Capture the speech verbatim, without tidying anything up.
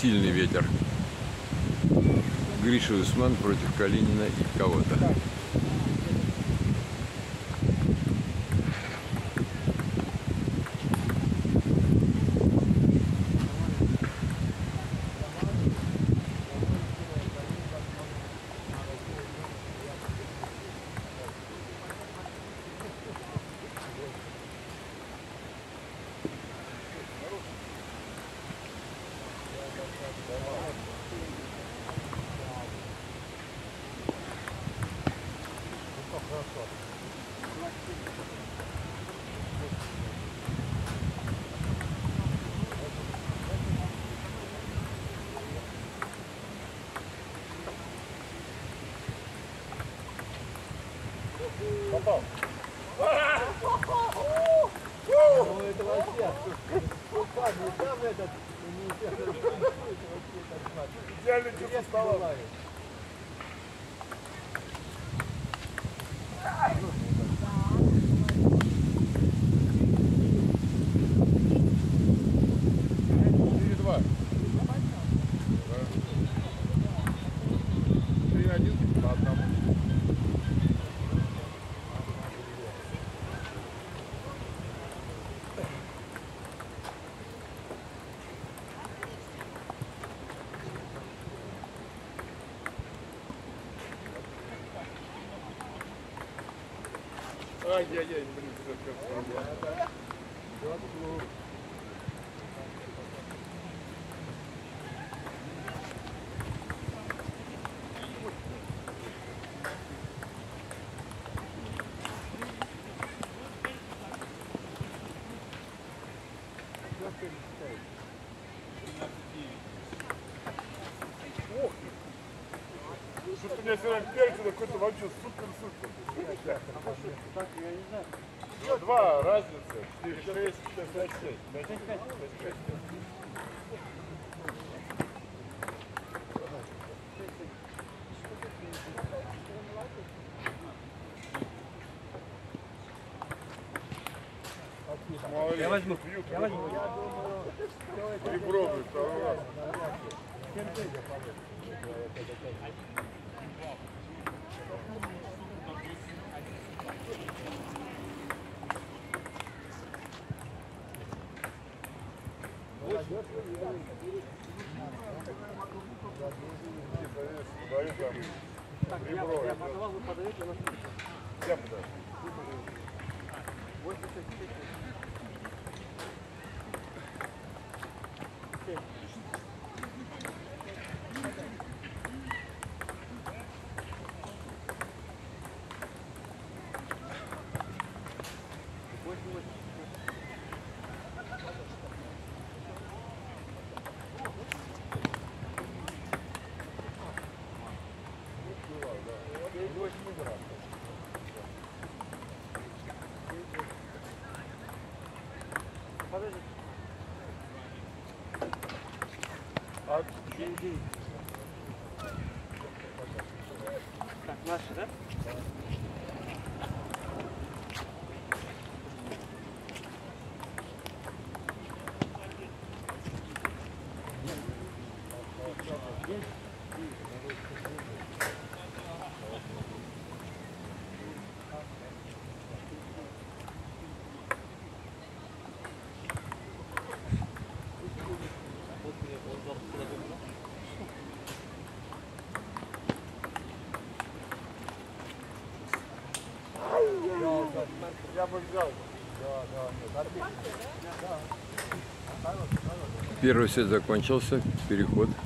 сильный ветер. Гриша Усман против Калинина и кого-то. Попал. Ну это вообще. Упадет там этот. Идеально тебе стало. четыре-два. три-один по одному. Ай-яй-яй, блин, как это. Ох ты! Что-то у меня сегодня перец какой-то вообще супер-супер. Так, я не знаю. Два разница. четыре шесть, шесть шесть. Я возьму. Я возьму. Ребровый второй раз. Так, я, я подавал, вы подаете на что? Я подаю. Подожди. А девять. Так, наши, да? я бы взял. Первый сет закончился. Переход.